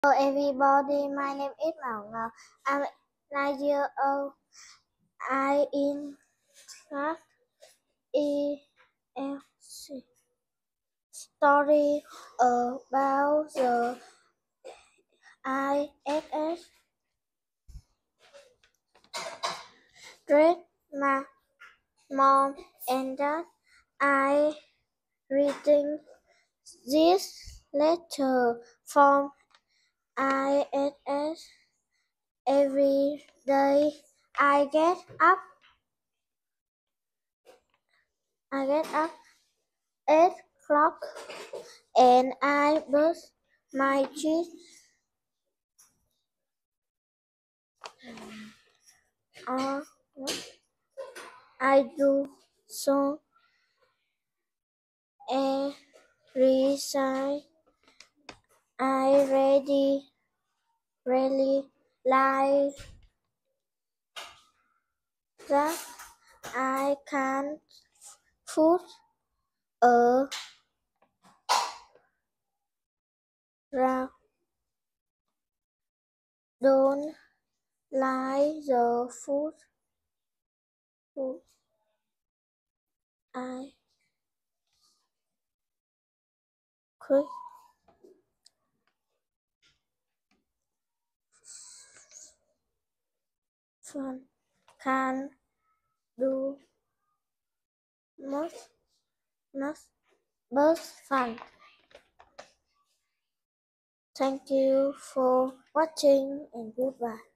Hello everybody, my name is Mao Ngọc. I'm 9 years old. I in class ELC. Story about the ISS. Read my mom and dad. I reading this letter from ISS every day. I get up 8 o'clock and I brush my teeth. Or I do so every time. I really like that I can put a round. Don't like the food I cook. Fun can do most but fun. Thank you for watching and goodbye.